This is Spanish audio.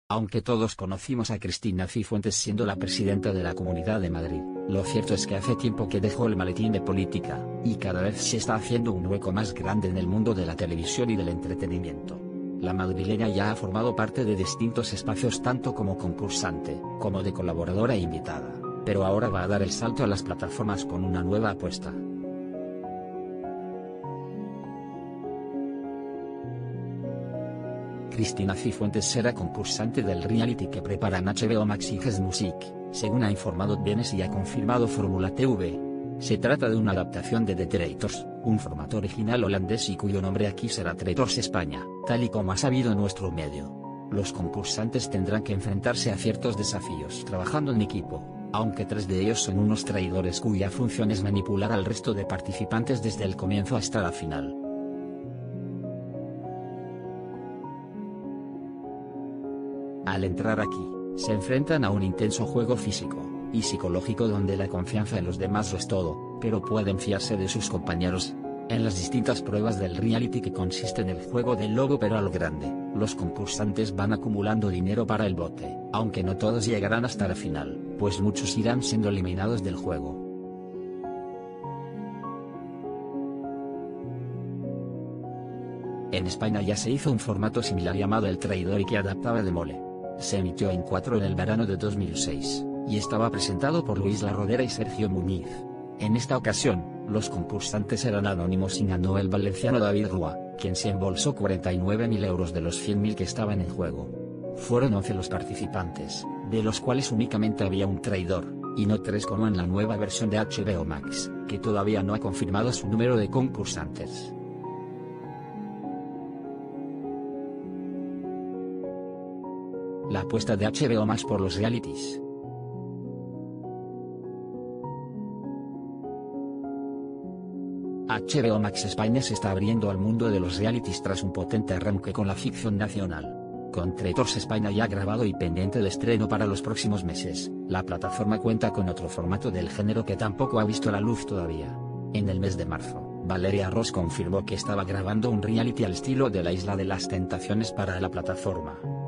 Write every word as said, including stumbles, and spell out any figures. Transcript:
Aunque todos conocimos a Cristina Cifuentes siendo la presidenta de la Comunidad de Madrid, lo cierto es que hace tiempo que dejó el maletín de política, y cada vez se está haciendo un hueco más grande en el mundo de la televisión y del entretenimiento. La madrileña ya ha formado parte de distintos espacios tanto como concursante, como de colaboradora e invitada, pero ahora va a dar el salto a las plataformas con una nueva apuesta. Cristina Cifuentes será concursante del reality que preparan H B O Max y Guest Music, según ha informado B N S y ha confirmado Fórmula T V. Se trata de una adaptación de The Traitors, un formato original holandés y cuyo nombre aquí será Traitors España, tal y como ha sabido nuestro medio. Los concursantes tendrán que enfrentarse a ciertos desafíos trabajando en equipo, aunque tres de ellos son unos traidores cuya función es manipular al resto de participantes desde el comienzo hasta la final. Al entrar aquí, se enfrentan a un intenso juego físico y psicológico donde la confianza en los demás lo es todo, pero pueden fiarse de sus compañeros. En las distintas pruebas del reality que consiste en el juego del lobo pero a lo grande, los concursantes van acumulando dinero para el bote, aunque no todos llegarán hasta la final, pues muchos irán siendo eliminados del juego. En España ya se hizo un formato similar llamado El Traidor y que adaptaba de Mole. Se emitió en cuatro en el verano de dos mil seis, y estaba presentado por Luis La Rodera y Sergio Muñiz. En esta ocasión, los concursantes eran anónimos y ganó el valenciano David Rua, quien se embolsó cuarenta y nueve mil euros de los cien mil que estaban en juego. Fueron once los participantes, de los cuales únicamente había un traidor, y no tres como en la nueva versión de H B O Max, que todavía no ha confirmado su número de concursantes. La apuesta de H B O Max por los realities. H B O Max España se está abriendo al mundo de los realities tras un potente arranque con la ficción nacional. Con Traitors España ya grabado y pendiente de estreno para los próximos meses, la plataforma cuenta con otro formato del género que tampoco ha visto la luz todavía. En el mes de marzo, Valeria Ross confirmó que estaba grabando un reality al estilo de la Isla de las Tentaciones para la plataforma.